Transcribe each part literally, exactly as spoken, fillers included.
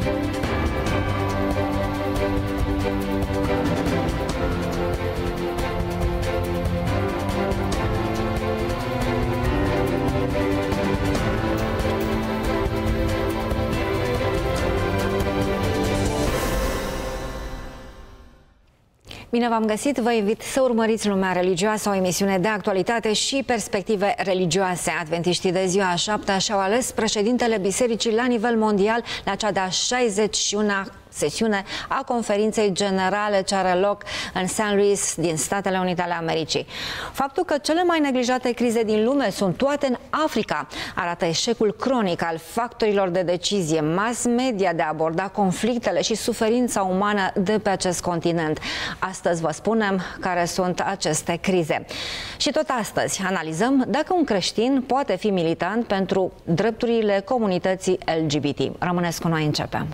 Bine v-am găsit! Vă invit să urmăriți Lumea Religioasă, o emisiune de actualitate și perspective religioase. Adventiștii de ziua a șaptea și-au ales președintele bisericii la nivel mondial la cea de-a șaizeci și una sesiune a conferinței generale ce are loc în Saint Louis din Statele Unite ale Americii. Faptul că cele mai neglijate crize din lume sunt toate în Africa arată eșecul cronic al factorilor de decizie, mass media de a aborda conflictele și suferința umană de pe acest continent. Astăzi vă spunem care sunt aceste crize. Și tot astăzi analizăm dacă un creștin poate fi militant pentru drepturile comunității L G B T. Rămâneți cu noi, începem!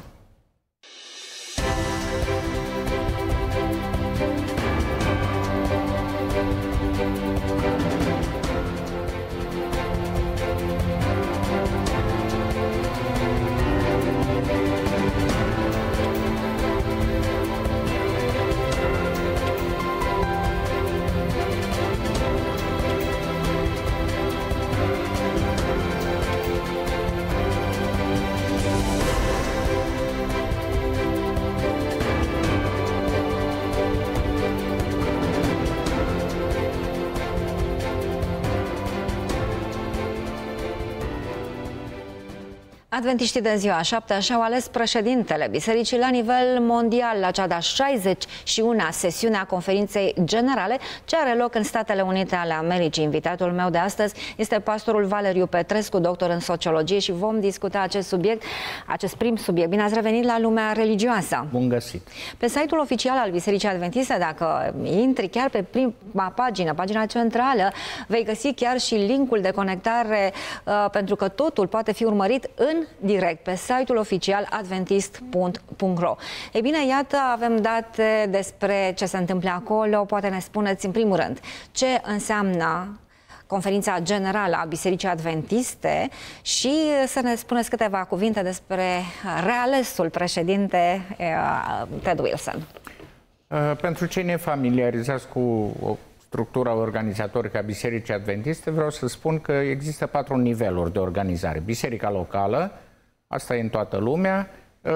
Adventiștii de ziua a șaptea și-au ales președintele bisericii la nivel mondial la cea de-a șaizeci și una sesiune a conferinței generale ce are loc în Statele Unite ale Americii. Invitatul meu de astăzi este pastorul Valeriu Petrescu, doctor în sociologie, și vom discuta acest subiect, acest prim subiect. Bine ați revenit la Lumea Religioasă! Bun găsit! Pe site-ul oficial al Bisericii Adventiste, dacă intri chiar pe prima pagină, pagina centrală, vei găsi chiar și linkul de conectare uh, pentru că totul poate fi urmărit în direct pe site-ul oficial adventist punct ro. Ei bine, iată, avem date despre ce se întâmplă acolo. Poate ne spuneți în primul rând ce înseamnă conferința generală a Bisericii Adventiste și să ne spuneți câteva cuvinte despre realesul președinte Ted Wilson. Pentru cei nefamiliarizați cu structura organizatorică a Bisericii Adventiste, vreau să spun că există patru niveluri de organizare. Biserica locală, asta e în toată lumea,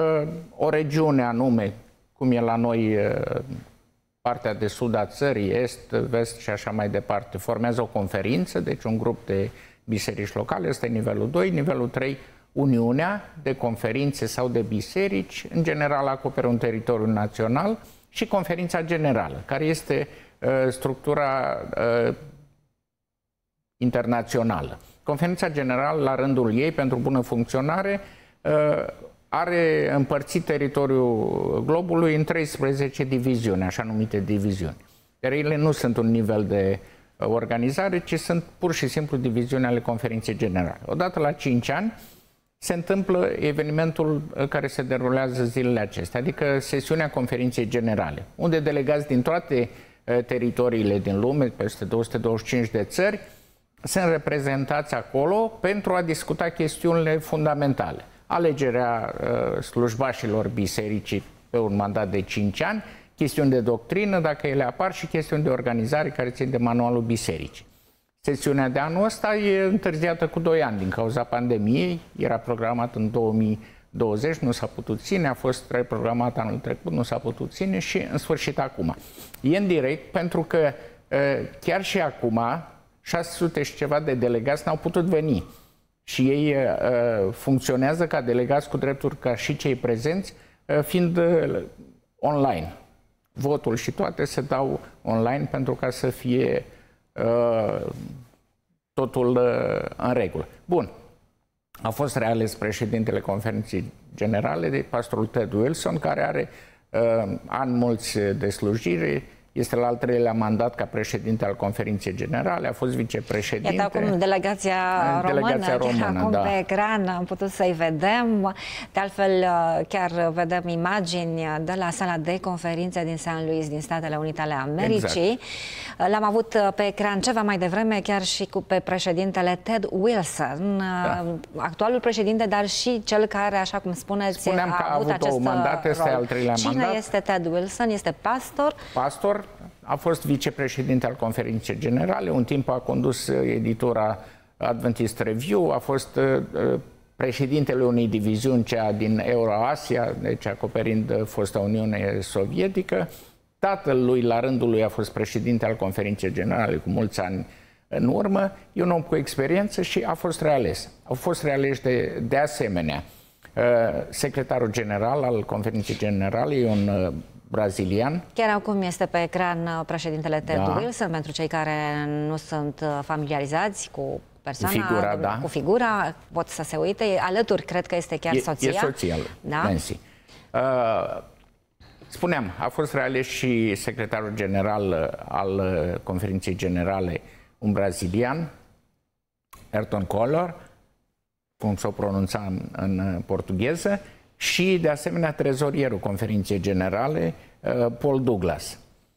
o regiune anume, cum e la noi partea de sud a țării, est, vest și așa mai departe, formează o conferință, deci un grup de biserici locale, ăsta e nivelul doi. Nivelul trei, Uniunea de conferințe sau de biserici, în general acoperă un teritoriu național, și conferința generală, care este structura uh, internațională. Conferința generală, la rândul ei, pentru bună funcționare, uh, are împărțit teritoriul globului în treisprezece diviziuni, așa numite diviziuni. Dar ele nu sunt un nivel de uh, organizare, ci sunt pur și simplu diviziuni ale conferinței generale. Odată la cinci ani se întâmplă evenimentul care se derulează zilele acestea, adică sesiunea conferinței generale, unde delegați din toate teritoriile din lume, peste două sute douăzeci și cinci de țări, sunt reprezentați acolo pentru a discuta chestiunile fundamentale. Alegerea uh, slujbașilor bisericii pe un mandat de cinci ani, chestiuni de doctrină, dacă ele apar, și chestiuni de organizare care țin de manualul bisericii. Sesiunea de anul ăsta e întârziată cu doi ani din cauza pandemiei, era programat în două mii douăzeci, nu s-a putut ține, a fost reprogramat anul trecut, nu s-a putut ține și în sfârșit acum. E în direct pentru că chiar și acum șase sute și ceva de delegați n-au putut veni și ei funcționează ca delegați cu drepturi ca și cei prezenți, fiind online. Votul și toate se dau online pentru ca să fie totul în regulă. Bun. A fost reales președintele conferinței generale de pastorul Ted Wilson, care are uh, ani mulți de slujire, este la al treilea mandat ca președinte al Conferinței Generale, a fost vicepreședinte. Iată acum delegația română, delegația română acum da. pe ecran am putut să-i vedem. De altfel, chiar vedem imagini de la sala de conferințe din Saint Louis, din Statele Unite ale Americii. Exact. L-am avut pe ecran ceva mai devreme, chiar și cu pe președintele Ted Wilson, da. actualul președinte, dar și cel care, așa cum spuneți, Spuneam a, că a avut, avut acest mandat, este al treilea Cine mandat. este Ted Wilson? Este pastor? Pastor, a fost vicepreședinte al Conferinței Generale, un timp a condus editura Adventist Review, a fost uh, președintele unei diviziuni, cea din Euroasia, deci acoperind fosta Uniune Sovietică. Tatăl lui, la rândul lui, a fost președinte al Conferinței Generale cu mulți ani în urmă. E un om cu experiență și a fost reales. Au fost realeși de, de asemenea. Uh, secretarul general al Conferinței Generale e un uh, brazilian. Chiar acum este pe ecran președintele Ted da. Wilson, pentru cei care nu sunt familiarizați cu persoana, cu figura, da. cu figura, pot să se uite. Alături, cred că este chiar e, soția. E soția, da? Nancy. Uh, spuneam, a fost reales și secretarul general al Conferinței Generale, un brazilian, Ayrton Collor, cum s-o pronunța în, în portugheză, și, de asemenea, trezorierul Conferinței Generale, Paul Douglas.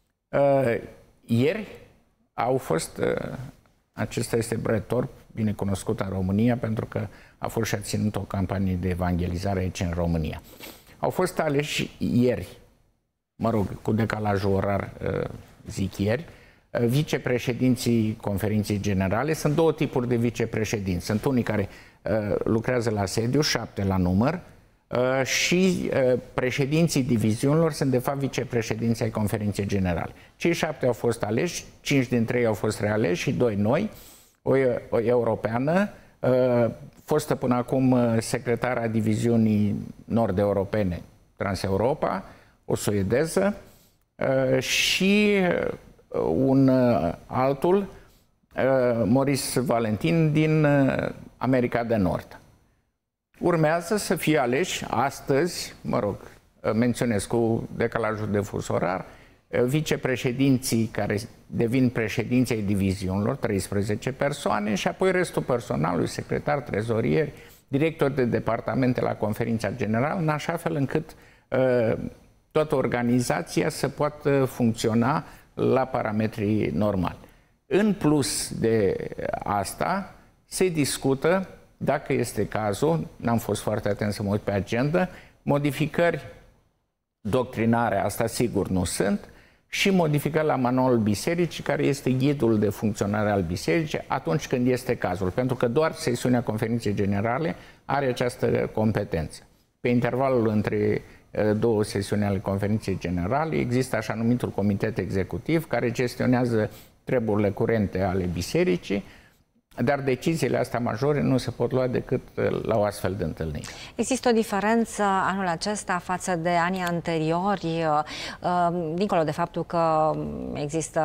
Ieri au fost, acesta este Brett Thorpe, bine cunoscut în România, pentru că a fost și a ținut o campanie de evangelizare aici în România. Au fost aleși ieri, mă rog, cu decalajul orar, zic ieri, vicepreședinții Conferinței Generale. Sunt două tipuri de vicepreședinți. Sunt unii care lucrează la sediu, șapte la număr, Uh, și uh, președinții diviziunilor sunt de fapt vicepreședinții ai Conferinței Generale. Cei șapte au fost aleși, cinci dintre ei au fost realeși și doi noi, o, o europeană, uh, fostă până acum secretara diviziunii nord-europene Transeuropa, o suedeză, uh, și un uh, altul, uh, Maurice Valentin, din uh, America de Nord. Urmează să fie aleși astăzi, mă rog, menționez cu decalajul de fus orar, vicepreședinții care devin președinții ai diviziunilor, treisprezece persoane, și apoi restul personalului, secretar, trezorieri, directori de departamente la Conferința Generală, în așa fel încât uh, toată organizația să poată funcționa la parametrii normali. În plus de asta, se discută, dacă este cazul, n-am fost foarte atent să mă uit pe agenda, modificări doctrinare, asta sigur nu sunt, și modificări la manualul bisericii, care este ghidul de funcționare al bisericii, atunci când este cazul, pentru că doar sesiunea Conferinței Generale are această competență. Pe intervalul între două sesiuni ale Conferinței Generale există așa numitul comitet executiv, care gestionează treburile curente ale bisericii, dar deciziile astea majore nu se pot lua decât la o astfel de întâlnire. Există o diferență anul acesta față de anii anteriori, dincolo de faptul că există,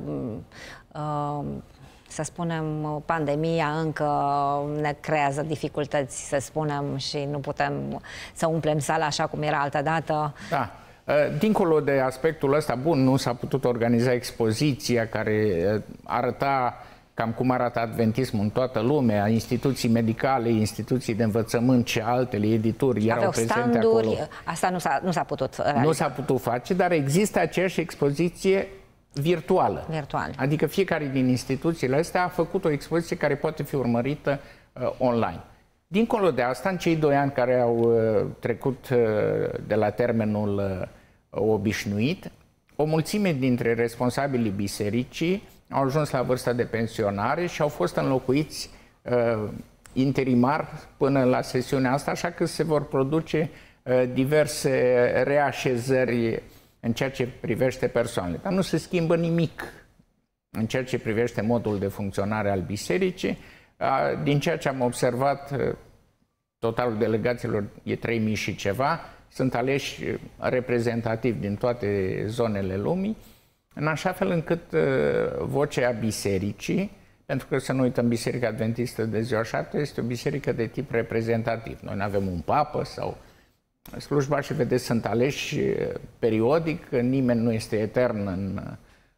să spunem, pandemia încă ne creează dificultăți, să spunem, și nu putem să umplem sala așa cum era altădată. Da. Dincolo de aspectul ăsta, bun, nu s-a putut organiza expoziția care arăta cam cum arată adventismul în toată lumea, instituții medicale, instituții de învățământ și altele, edituri erau prezente acolo. Asta nu s-a, nu s-a putut realiza. Nu s-a putut face, dar există aceeași expoziție virtuală. Virtual. Adică fiecare din instituțiile astea a făcut o expoziție care poate fi urmărită uh, online. Dincolo de asta, în cei doi ani care au uh, trecut uh, de la termenul uh, obișnuit, o mulțime dintre responsabilii bisericii au ajuns la vârsta de pensionare și au fost înlocuiți uh, interimar până la sesiunea asta, așa că se vor produce uh, diverse reașezări în ceea ce privește persoanele. Dar nu se schimbă nimic în ceea ce privește modul de funcționare al bisericii. Uh, din ceea ce am observat, uh, totalul delegaților e trei mii și ceva, sunt aleși reprezentativi din toate zonele lumii, în așa fel încât uh, vocea bisericii, pentru că să nu uităm, Biserica Adventistă de Ziua Șapte este o biserică de tip reprezentativ. Noi nu avem un papă sau slujbașii, vedeți, sunt aleși periodic, nimeni nu este etern în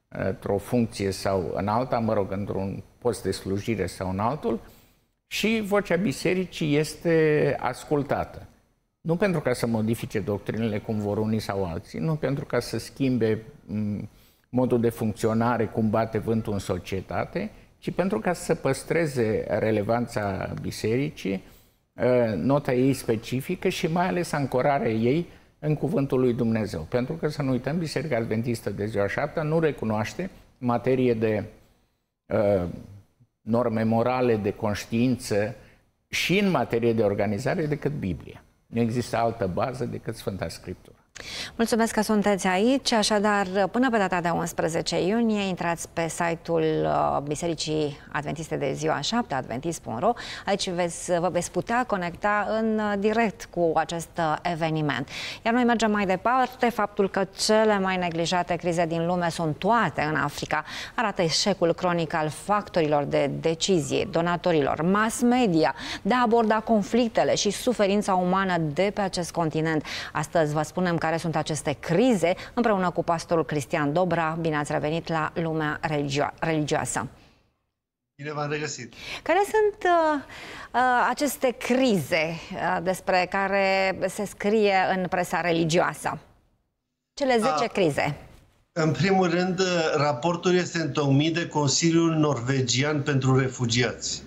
într-o funcție sau în alta, mă rog, într-un post de slujire sau în altul, și vocea bisericii este ascultată. Nu pentru ca să modifice doctrinele cum vor unii sau alții, nu pentru ca să schimbe modul de funcționare, cum bate vântul în societate, ci pentru ca să păstreze relevanța bisericii, nota ei specifică și mai ales ancorarea ei în cuvântul lui Dumnezeu. Pentru că, să nu uităm, Biserica Adventistă de Ziua Șaptea nu recunoaște materie de uh, norme morale, de conștiință și în materie de organizare decât Biblia. Nu există altă bază decât Sfânta Scriptură. Mulțumesc că sunteți aici. Așadar, până pe data de unsprezece iunie, intrați pe site-ul Bisericii Adventiste de Ziua Șaptea, adventist punct ro. Aici veți, vă veți putea conecta în direct cu acest eveniment. Iar noi mergem mai departe. Faptul că cele mai neglijate crize din lume sunt toate în Africa arată eșecul cronic al factorilor de decizie, donatorilor, mass media, de a aborda conflictele și suferința umană de pe acest continent. Astăzi vă spunem care sunt aceste crize, împreună cu pastorul Cristian Dobra. Bine ați revenit la Lumea religio religioasă. Bine v-am regăsit. Care sunt uh, uh, aceste crize uh, despre care se scrie în presa religioasă? Cele zece A, crize. În primul rând, raportul este întocmit de Consiliul Norvegian pentru Refugiați.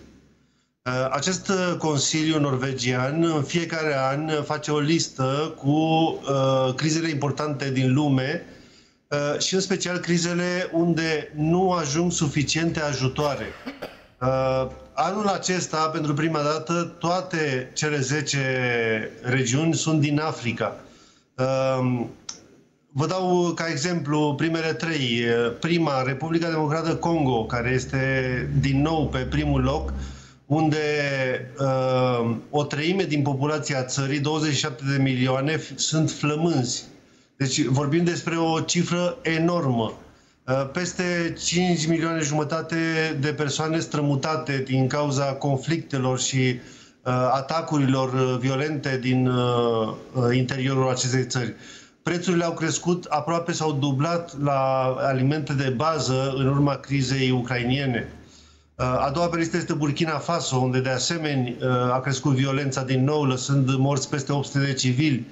Acest Consiliu norvegian în fiecare an face o listă cu uh, crizele importante din lume uh, și în special crizele unde nu ajung suficiente ajutoare. Uh, anul acesta, pentru prima dată, toate cele zece regiuni sunt din Africa. Uh, vă dau ca exemplu primele trei. Prima, Republica Democrată Congo, care este din nou pe primul loc, unde uh, o treime din populația țării, douăzeci și șapte de milioane, sunt flămânzi. Deci vorbim despre o cifră enormă. Uh, peste cinci milioane jumătate de persoane strămutate din cauza conflictelor și uh, atacurilor violente din uh, interiorul acestei țări. Prețurile au crescut, aproape s-au dublat la alimente de bază în urma crizei ucrainiene. A doua pe listă este Burkina Faso, unde de asemenea a crescut violența din nou, lăsând morți peste opt sute de civili.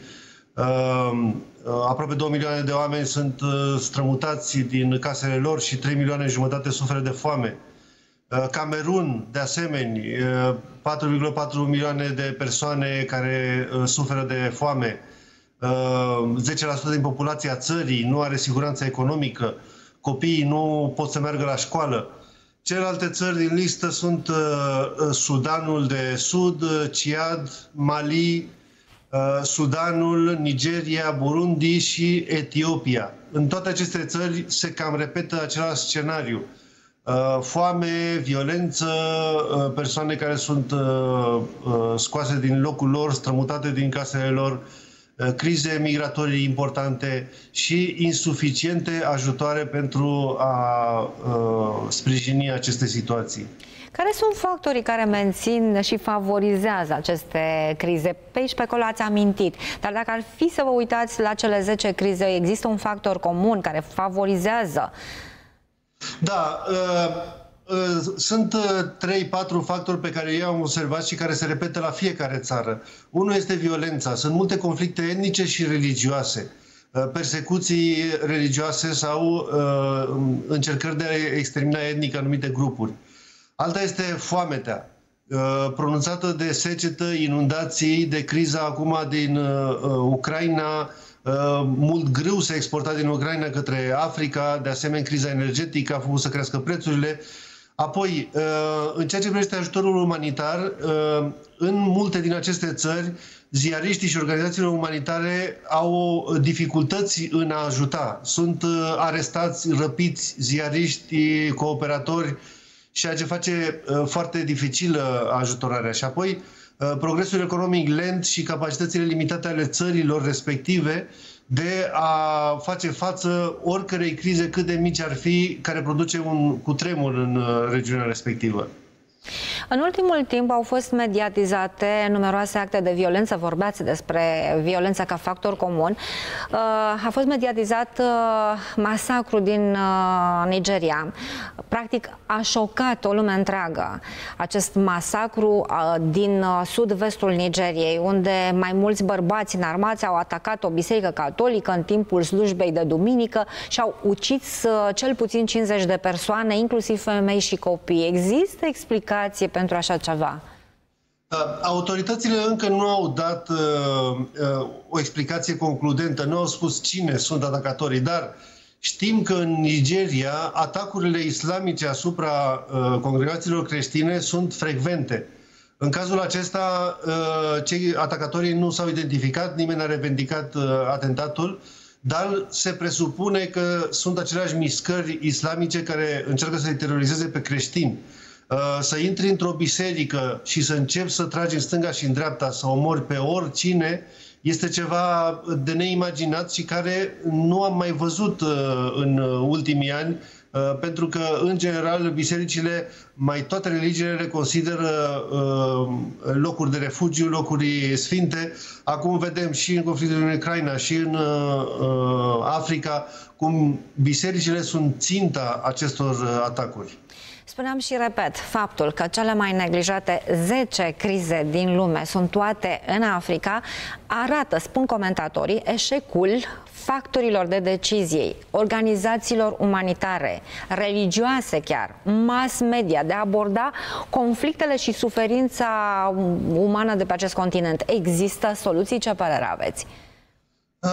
Aproape două milioane de oameni sunt strămutați din casele lor și trei milioane jumătate suferă de foame. Camerun, de asemenea, patru virgulă patru milioane de persoane care suferă de foame. zece la sută din populația țării nu are siguranță economică. Copiii nu pot să meargă la școală. Celelalte țări din listă sunt uh, Sudanul de Sud, Ciad, Mali, uh, Sudanul, Nigeria, Burundi și Etiopia. În toate aceste țări se cam repetă același scenariu. Uh, foame, violență, uh, persoane care sunt uh, uh, scoase din locul lor, strămutate din casele lor, crize migratorii importante și insuficiente ajutoare pentru a uh, sprijini aceste situații. Care sunt factorii care mențin și favorizează aceste crize? Pe aici, pe acolo ați amintit. Dar dacă ar fi să vă uitați la cele zece crize, există un factor comun care favorizează? Da, uh... Sunt trei patru factori pe care eu am observat și care se repetă la fiecare țară. Unul este violența. Sunt multe conflicte etnice și religioase, persecuții religioase sau uh, încercări de a extermina etnic anumite grupuri. Alta este foametea, uh, pronunțată de secetă, inundații, de criza acum din uh, Ucraina. Uh, mult grâu s-a exportat din Ucraina către Africa, de asemenea criza energetică a făcut să crească prețurile. Apoi, în ceea ce privește ajutorul umanitar, în multe din aceste țări, ziariștii și organizațiile umanitare au dificultăți în a ajuta. Sunt arestați, răpiți ziariști, cooperatori, ceea ce face foarte dificilă ajutorarea. Și apoi, progresul economic lent și capacitățile limitate ale țărilor respective de a face față oricărei crize, cât de mici ar fi, care produce un cutremur în regiunea respectivă. În ultimul timp au fost mediatizate numeroase acte de violență, vorbeați despre violența ca factor comun. A fost mediatizat masacrul din Nigeria. Practic a șocat o lume întreagă acest masacru din sud-vestul Nigeriei, unde mai mulți bărbați înarmați au atacat o biserică catolică în timpul slujbei de duminică și au ucis cel puțin cincizeci de persoane, inclusiv femei și copii. Există explicație pentru așa ceva? Autoritățile încă nu au dat uh, uh, o explicație concludentă, nu au spus cine sunt atacatorii, dar știm că în Nigeria atacurile islamice asupra uh, congregațiilor creștine sunt frecvente. În cazul acesta, uh, cei atacatorii nu s-au identificat, nimeni n-a revendicat uh, atentatul, dar se presupune că sunt aceleași mișcări islamice care încearcă să-i terorizeze pe creștini. Să intri într-o biserică și să începi să tragi în stânga și în dreapta, să omori pe oricine, este ceva de neimaginat și care nu am mai văzut în ultimii ani, pentru că, în general, bisericile, mai toate religiile le consideră locuri de refugiu, locuri sfinte. Acum vedem și în conflictul în Ucraina și în Africa cum bisericile sunt ținta acestor atacuri. Spuneam și repet, faptul că cele mai neglijate zece crize din lume sunt toate în Africa arată, spun comentatorii, eșecul factorilor de decizie, organizațiilor umanitare, religioase chiar, mass media, de a aborda conflictele și suferința umană de pe acest continent. Există soluții? Ce părere aveți? Uh,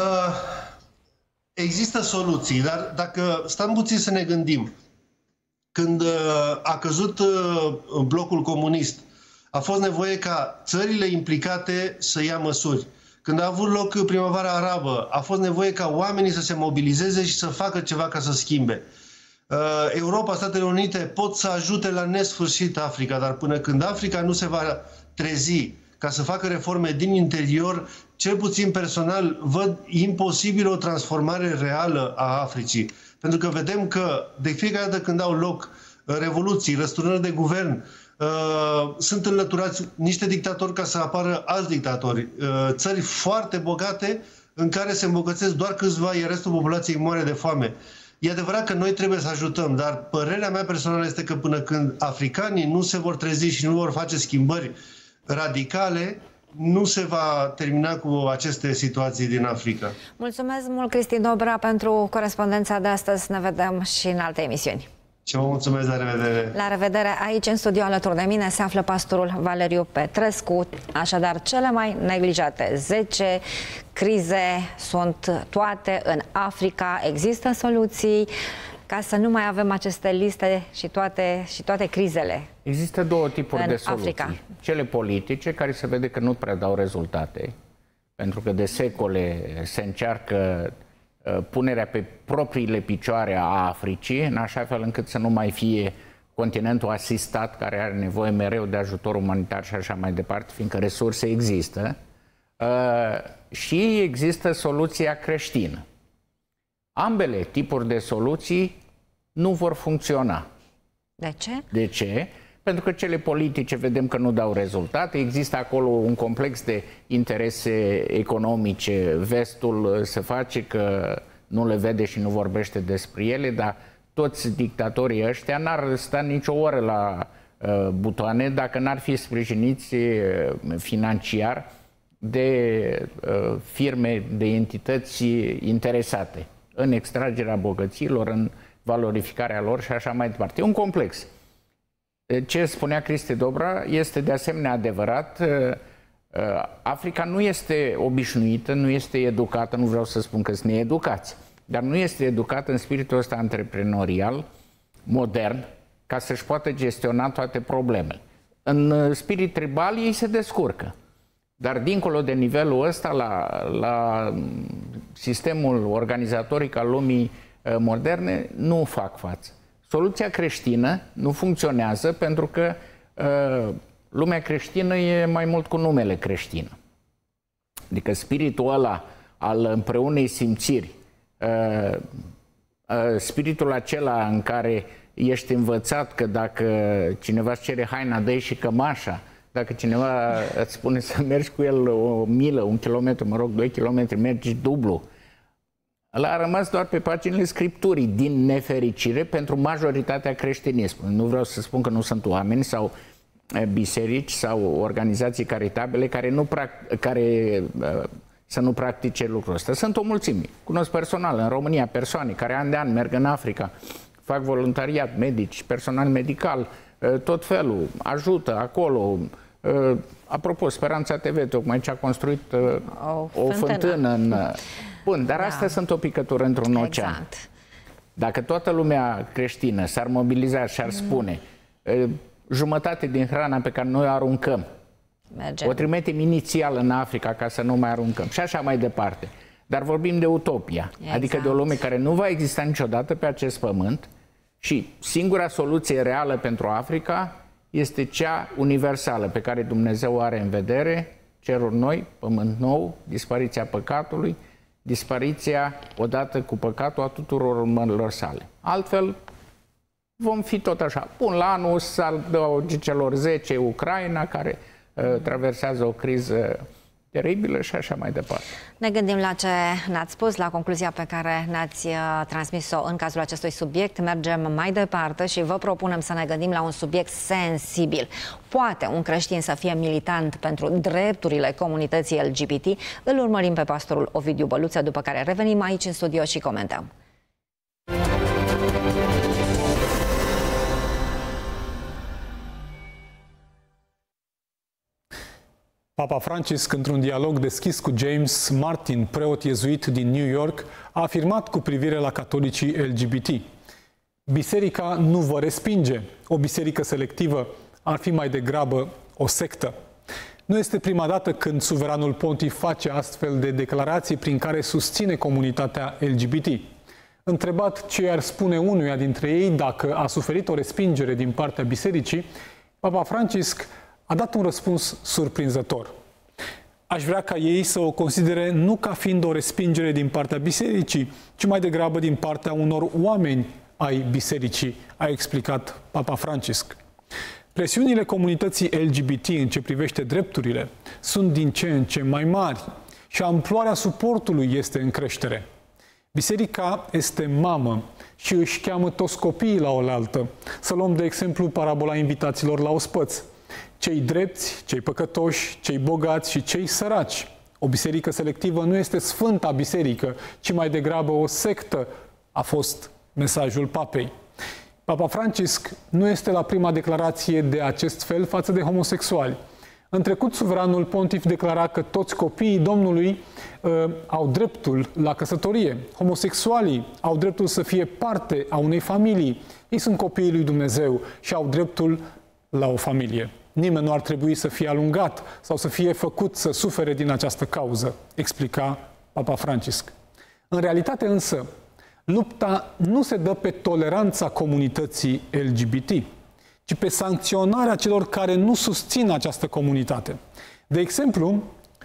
există soluții, dar dacă stăm puțin să ne gândim, când a căzut blocul comunist, a fost nevoie ca țările implicate să ia măsuri. Când a avut loc primăvara arabă, a fost nevoie ca oamenii să se mobilizeze și să facă ceva ca să schimbe. Europa, Statele Unite pot să ajute la nesfârșit Africa, dar până când Africa nu se va trezi ca să facă reforme din interior, cel puțin personal, văd imposibil o transformare reală a Africii. Pentru că vedem că de fiecare dată când au loc revoluții, răsturnări de guvern, uh, sunt înlăturați niște dictatori ca să apară alți dictatori. Uh, țări foarte bogate în care se îmbogățesc doar câțiva, iar restul populației moare de foame. E adevărat că noi trebuie să ajutăm, dar părerea mea personală este că până când africanii nu se vor trezi și nu vor face schimbări radicale, nu se va termina cu aceste situații din Africa. Mulțumesc mult, Cristi Dobra, pentru corespondența de astăzi. Ne vedem și în alte emisiuni. Și vă mulțumesc, la revedere! La revedere! Aici, în studio, alături de mine, se află pastorul Valeriu Petrescu. Așadar, cele mai neglijate zece crize sunt toate în Africa. Există soluții ca să nu mai avem aceste liste și toate, și toate crizele. Există două tipuri de soluții. Africa. Cele politice, care se vede că nu prea dau rezultate, pentru că de secole se încearcă uh, punerea pe propriile picioare a Africii, în așa fel încât să nu mai fie continentul asistat, care are nevoie mereu de ajutor umanitar și așa mai departe, fiindcă resurse există. Uh, și există soluția creștină. Ambele tipuri de soluții nu vor funcționa. De ce? De ce? Pentru că cele politice vedem că nu dau rezultate. Există acolo un complex de interese economice. Vestul se face că nu le vede și nu vorbește despre ele, dar toți dictatorii ăștia n-ar sta nicio oră la uh, butoane dacă n-ar fi sprijiniți uh, financiar de uh, firme, de entități interesate în extragerea bogăților, în valorificarea lor și așa mai departe. E un complex. Ce spunea Cristi Dobra este de asemenea adevărat. Africa nu este obișnuită, nu este educată, nu vreau să spun că sunt needucați, dar nu este educată în spiritul ăsta antreprenorial, modern, ca să-și poată gestiona toate problemele. În spirit tribal ei se descurcă. Dar dincolo de nivelul ăsta, la, la sistemul organizatoric al lumii moderne, nu fac față. Soluția creștină nu funcționează pentru că uh, lumea creștină e mai mult cu numele creștin. Adică spiritul ăla al împreunei simțiri, uh, uh, spiritul acela în care ești învățat că dacă cineva îți cere haina, dă-i și cămașa, dacă cineva îți spune să mergi cu el o milă, un kilometru, mă rog, doi kilometri, mergi dublu. Ăla a rămas doar pe paginile Scripturii, din nefericire, pentru majoritatea creștinismului. Nu vreau să spun că nu sunt oameni sau biserici sau organizații caritabile care, nu care să nu practice lucrul ăsta. Sunt o mulțime. Cunosc personal în România persoane care an de an merg în Africa, fac voluntariat, medici, personal medical, tot felul, ajută acolo. Apropo, Speranța T V tocmai ce a construit o, o fântână în... Bun, dar da. Astea sunt o picătură într-un ocean. Exact. Dacă toată lumea creștină s-ar mobiliza și ar spune mm. jumătate din hrana pe care noi o aruncăm, mergem. O trimitem inițial în Africa ca să nu mai aruncăm și așa mai departe. Dar vorbim de utopia, exact. Adică de o lume care nu va exista niciodată pe acest pământ și singura soluție reală pentru Africa este cea universală pe care Dumnezeu o are în vedere, ceruri noi, pământ nou, dispariția păcatului, dispariția odată cu păcatul a tuturor urmărilor sale. Altfel, vom fi tot așa. Bun, la anul să adauge celor zece Ucraina, care uh, traversează o criză teribilă și așa mai departe. Ne gândim la ce ne-ați spus, la concluzia pe care ne-ați uh, transmis-o în cazul acestui subiect. Mergem mai departe și vă propunem să ne gândim la un subiect sensibil. Poate un creștin să fie militant pentru drepturile comunității L G B T? Îl urmărim pe pastorul Ovidiu Băluță, după care revenim aici în studio și comentăm. Papa Francisc, într-un dialog deschis cu James Martin, preot iezuit din New York, a afirmat cu privire la catolicii L G B T: biserica nu vă respinge. O biserică selectivă ar fi mai degrabă o sectă. Nu este prima dată când suveranul pontif face astfel de declarații prin care susține comunitatea L G B T. Întrebat ce ar spune unuia dintre ei dacă a suferit o respingere din partea bisericii, Papa Francisc a dat un răspuns surprinzător. Aș vrea ca ei să o considere nu ca fiind o respingere din partea bisericii, ci mai degrabă din partea unor oameni ai bisericii, a explicat Papa Francisc. Presiunile comunității L G B T în ce privește drepturile sunt din ce în ce mai mari și amploarea suportului este în creștere. Biserica este mamă și își cheamă toți copiii la oaltă. Să luăm de exemplu parabola invitaților la ospăț. Cei drepți, cei păcătoși, cei bogați și cei săraci. O biserică selectivă nu este sfânta biserică, ci mai degrabă o sectă, a fost mesajul papei. Papa Francisc nu este la prima declarație de acest fel față de homosexuali. În trecut, suveranul pontif declara că toți copiii Domnului uh, au dreptul la căsătorie. Homosexualii au dreptul să fie parte a unei familii. Ei sunt copiii lui Dumnezeu și au dreptul la o familie. Nimeni nu ar trebui să fie alungat sau să fie făcut să sufere din această cauză, explica Papa Francisc. În realitate însă, lupta nu se dă pe toleranța comunității L G B T, ci pe sancționarea celor care nu susțin această comunitate. De exemplu,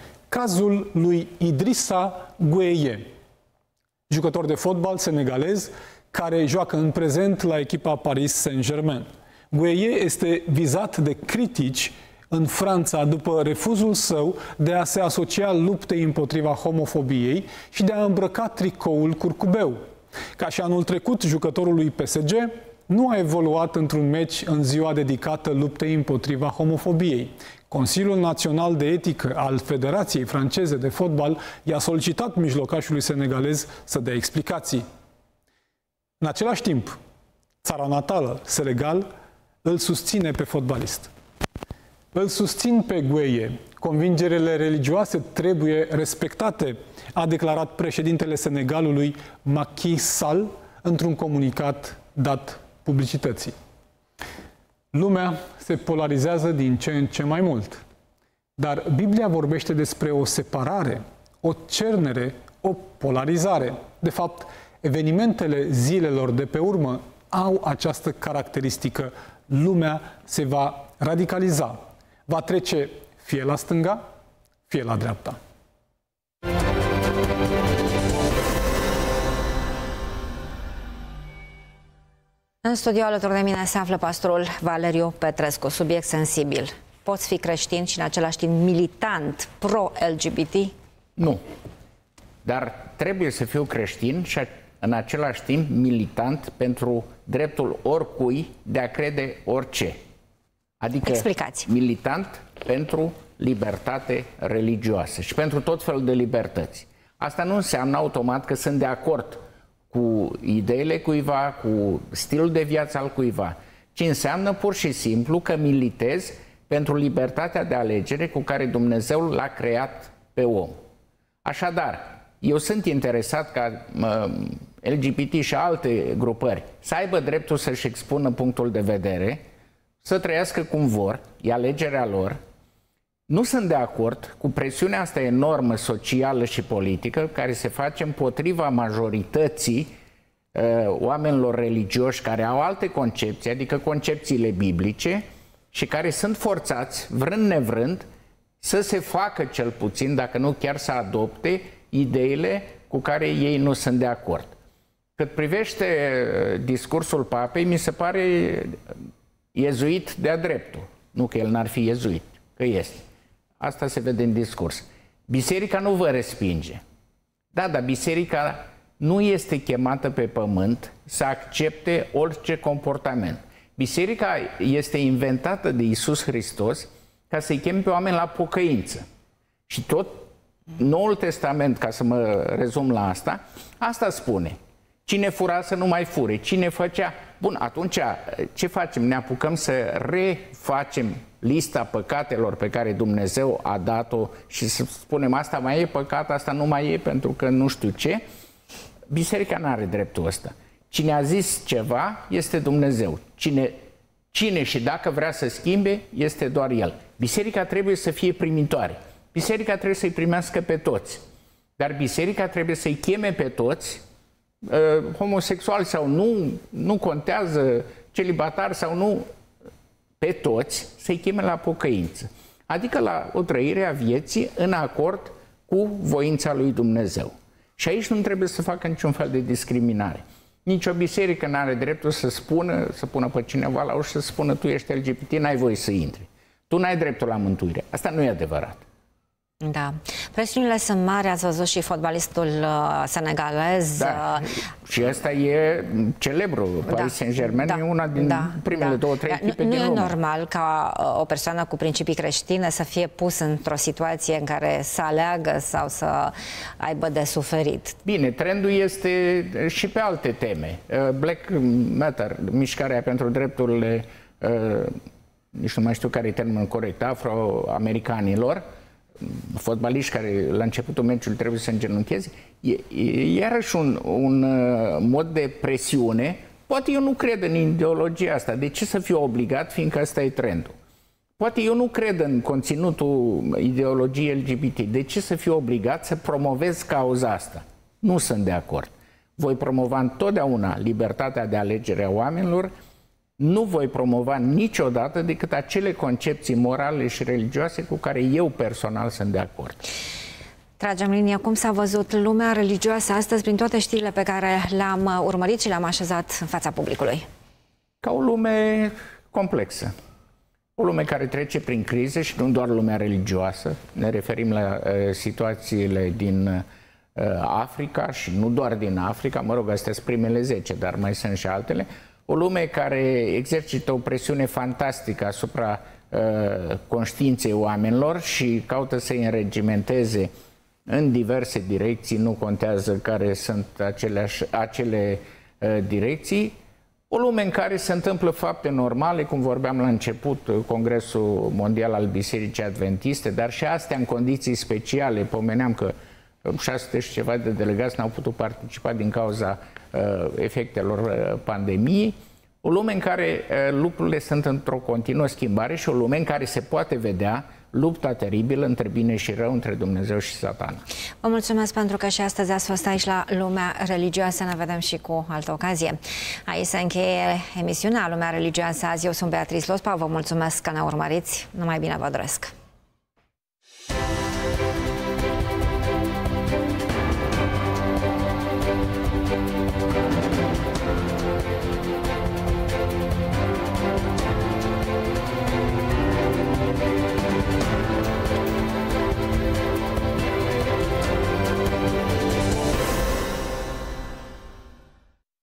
cazul lui Idrissa Gueye, jucător de fotbal senegalez care joacă în prezent la echipa Paris Saint-Germain. Gueye este vizat de critici în Franța după refuzul său de a se asocia luptei împotriva homofobiei și de a îmbrăca tricoul curcubeu. Ca și anul trecut, jucătorul lui P S G nu a evoluat într-un meci în ziua dedicată luptei împotriva homofobiei. Consiliul Național de Etică al Federației Franceze de Fotbal i-a solicitat mijlocașului senegalez să dea explicații. În același timp, țara natală, Senegal, îl susține pe fotbalist. Îl susțin pe Gueye. Convingerile religioase trebuie respectate, a declarat președintele Senegalului Macky Sall într-un comunicat dat publicității. Lumea se polarizează din ce în ce mai mult, dar Biblia vorbește despre o separare, o cernere, o polarizare. De fapt, evenimentele zilelor de pe urmă au această caracteristică. Lumea se va radicaliza, va trece fie la stânga, fie la dreapta. În studio alături de mine se află pastorul Valeriu Petrescu, subiect sensibil. Poți fi creștin și în același timp militant pro-L G B T? Nu. Dar trebuie să fiu creștin și în același timp militant pentru dreptul oricui de a crede orice. Adică Explicați. militant pentru libertate religioasă și pentru tot felul de libertăți. Asta nu înseamnă automat că sunt de acord cu ideile cuiva, cu stilul de viață al cuiva, ci înseamnă pur și simplu că militez pentru libertatea de alegere cu care Dumnezeu l-a creat pe om. Așadar, eu sunt interesat ca uh, L G B T și alte grupări să aibă dreptul să-și expună punctul de vedere, să trăiască cum vor, e alegerea lor. Nu sunt de acord cu presiunea asta enormă socială și politică care se face împotriva majorității uh, oamenilor religioși care au alte concepții, adică concepțiile biblice, și care sunt forțați, vrând nevrând, să se facă cel puțin, dacă nu chiar să adopte, ideile cu care ei nu sunt de acord. Cât privește discursul papei, mi se pare iezuit de-a dreptul. Nu că el n-ar fi iezuit, că este. Asta se vede în discurs. Biserica nu vă respinge. Da, dar biserica nu este chemată pe pământ să accepte orice comportament. Biserica este inventată de Iisus Hristos ca să-i cheme pe oameni la pocăință. Și tot Noul Testament, ca să mă rezum la asta, asta spune. Cine fura să nu mai fure, cine făcea... Bun, atunci ce facem? Ne apucăm să refacem lista păcatelor pe care Dumnezeu a dat-o și să spunem asta mai e păcat, asta nu mai e pentru că nu știu ce. Biserica nu are dreptul ăsta. Cine a zis ceva este Dumnezeu. Cine, cine și dacă vrea să schimbe este doar El. Biserica trebuie să fie primitoare. Biserica trebuie să-i primească pe toți. Dar biserica trebuie să-i cheme pe toți, uh, homosexuali sau nu, nu contează, celibatari sau nu, pe toți, să-i cheme la pocăință. Adică la o trăire a vieții în acord cu voința lui Dumnezeu. Și aici nu trebuie să facă niciun fel de discriminare. Nici o biserică nu are dreptul să spună, să pună pe cineva la ușă să spună tu ești L G B T, n-ai voie să intri. Tu n-ai dreptul la mântuire. Asta nu e adevărat. Da. Presiunile sunt mari, ați văzut și fotbalistul uh, senegalez. Da. Uh, și ăsta e celebru. Da. Paris Saint-Germain Da. e una din Da. primele Da. două, trei Da. echipe nu, din nu lume. Nu e normal ca uh, o persoană cu principii creștine să fie pusă într-o situație în care să aleagă sau să aibă de suferit. Bine, trendul este și pe alte teme. Uh, Black Matter, mișcarea pentru drepturile, uh, nici nu mai știu care e termenul corect, afroamericanilor, fotbaliști care la începutul meciului trebuie să îngenuncheze, e, e iarăși un, un uh, mod de presiune. Poate eu nu cred în ideologia asta. De ce să fiu obligat, fiindcă ăsta e trendul? Poate eu nu cred în conținutul ideologiei L G B T. De ce să fiu obligat să promovez cauza asta? Nu sunt de acord. Voi promova întotdeauna libertatea de alegere a oamenilor. Nu voi promova niciodată decât acele concepții morale și religioase cu care eu personal sunt de acord. Tragem linia. Cum s-a văzut lumea religioasă astăzi prin toate știrile pe care le-am urmărit și le-am așezat în fața publicului? Ca o lume complexă. O lume care trece prin crize și nu doar lumea religioasă. Ne referim la uh, situațiile din uh, Africa și nu doar din Africa. Mă rog, astea sunt primele zece, dar mai sunt și altele. O lume care exercită o presiune fantastică asupra uh, conștiinței oamenilor și caută să-i înregimenteze în diverse direcții, nu contează care sunt aceleași, acele uh, direcții. O lume în care se întâmplă fapte normale, cum vorbeam la început, Congresul Mondial al Bisericii Adventiste, dar și astea în condiții speciale. Pomeneam că șase sute și ceva de delegați n-au putut participa din cauza uh, efectelor uh, pandemiei. O lume în care uh, lucrurile sunt într-o continuă schimbare și o lume în care se poate vedea lupta teribilă între bine și rău, între Dumnezeu și Satana. Vă mulțumesc pentru că și astăzi ați fost aici la Lumea Religioasă. Ne vedem și cu altă ocazie. Aici se încheie emisiunea Lumea Religioasă. Azi eu sunt Beatrice Lospa. Vă mulțumesc că ne urmăriți. Numai bine vă doresc.